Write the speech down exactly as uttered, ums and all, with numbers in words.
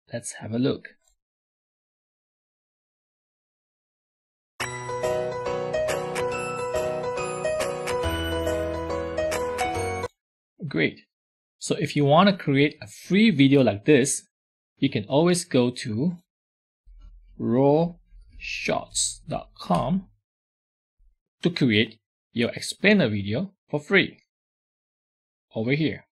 Let's have a look. Great. So if you want to create a free video like this, you can always go to raw shots dot com to create your explainer video for free. Over here.